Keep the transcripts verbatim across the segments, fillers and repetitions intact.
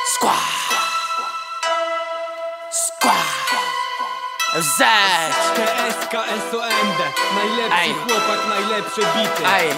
Skła Skła F Z K S K S O M D. Najlepszy Ej. chłopak, najlepsze bity. Ej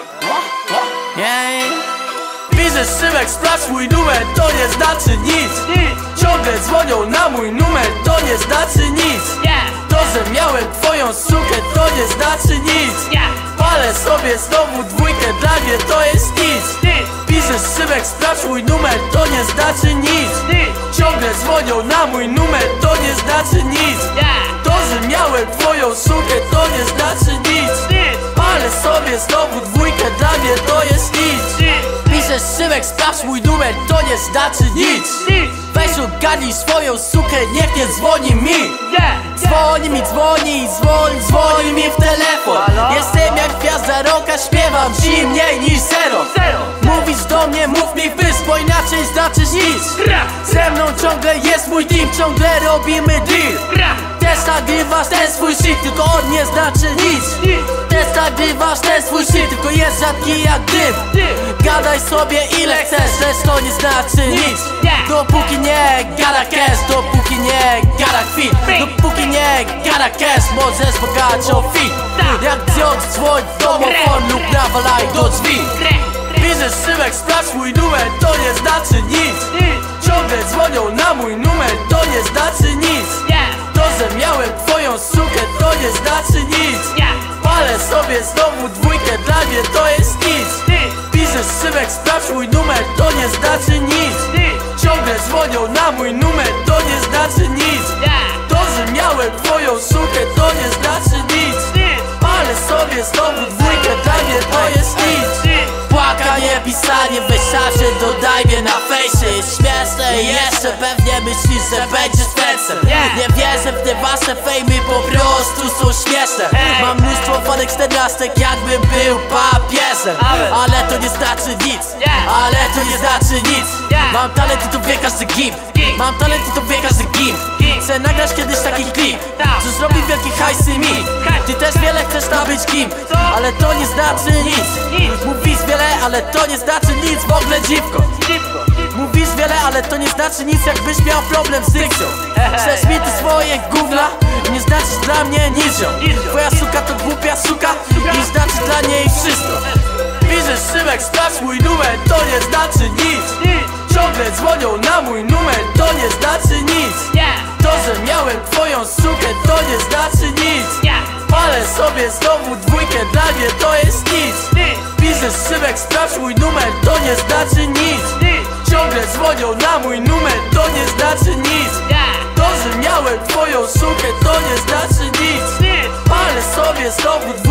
Jej Piszesz Szymek, sprawdź mój numer, to nie znaczy nic. Ciągle dzwonią na mój numer, to nie znaczy nic. To, że miałem twoją sukę, to nie znaczy nic. Palę sobie znowu dwójkę, dla mnie to jest nic. Piszesz Szymek, sprawdź mój numer, to nie znaczy nic. Ciągle dzwonią na mój numer, to nie znaczy nic. To, że miałem twoją sukę, to nie znaczy nic. Palę sobie znowu dwójkę, dla mnie to jest nic. Piszesz Szymek, sprawdź mój numer, to nie znaczy nic. Weź ogarnij swoją sukę, niech nie dzwoni mi. Dzwoni mi, dzwoni, dzwoni, dzwoni mi w telefon. Jestem jak gwiazda rocka, śpiewam ci mniej niż zero. Mówisz do mnie, mów mi wys, bo inaczej znaczysz nic. Ze mną ciągle jest mój team, ciągle robimy deal. Też nagrywasz ten swój shit, tylko on nie znaczy nic. Też nagrywasz ten swój shit, tylko jest rzadki jak dym. Gadaj sobie ile chcesz, lecz to nie znaczy nic. Dopóki nie gada cash, dopóki nie gada kwit, dopóki nie gada cash, możesz bogać o fit. Jak wziąć dzwoń w domofon lub nawalaj do drzwi. Piszesz Szymek, sprawdź mój numer, to nie znaczy nic. Ciągle dzwonią na mój numer, to nie znaczy nic. To, że miałem twoją sukę, to nie znaczy nic. Palę sobie znowu dwójkę, dla mnie to jest nic. Piszesz Szymek, sprawdź mój numer, to nie znaczy nic. Ciągle dzwonią na mój numer, to nie znaczy nic. To, że miałem twoją sukę, to nie znaczy nic. Palę sobie znowu dwójkę, dla mnie to jest nic. Płakanie, pisanie, weź się, dodaj mnie na fejsie. Jest śmieszne i jeszcze pewnie myślisz, że będziesz fansem. Nie wierzę w te wasze fejmy, po prostu są śmieszne. Mam mnóstwo fanek czternastek, jakbym był papieżem. Ale to nie znaczy nic, ale to nie znaczy nic. Mam talent i to wie każdy gim. Mam talent i to wie każdy gim. Chcę nagrać kiedyś taki klip, co zrobi wielkie hajsy mi. Ty też wiele chcesz nabyć kim, ale to nie znaczy nic. Mówisz wiele, ale to nie znaczy nic w ogóle, dziwko. Mówisz wiele, ale to nie znaczy nic, jakbyś miał problem z dykcją. Chcesz mi ty swoje gówna i nie znaczysz dla mnie nic. Twoja suka to głupia suka i znaczy dla niej wszystko. Piszesz Szymek, sprawdź mój numer, to nie znaczy nic. Ciągle dzwonią na mój numer, to nie znaczy nic. To, że miałem twoją sukę, to nie znaczy nic. Palę sobie znowu dwójkę, dla mnie to jest nic. Piszesz Szymek, sprawdź mój numer, to nie znaczy nic. Ciągle dzwonią na mój numer, to nie znaczy nic. To, że miałem twoją sukę, to nie znaczy nic. Palę sobie znowu dwójkę.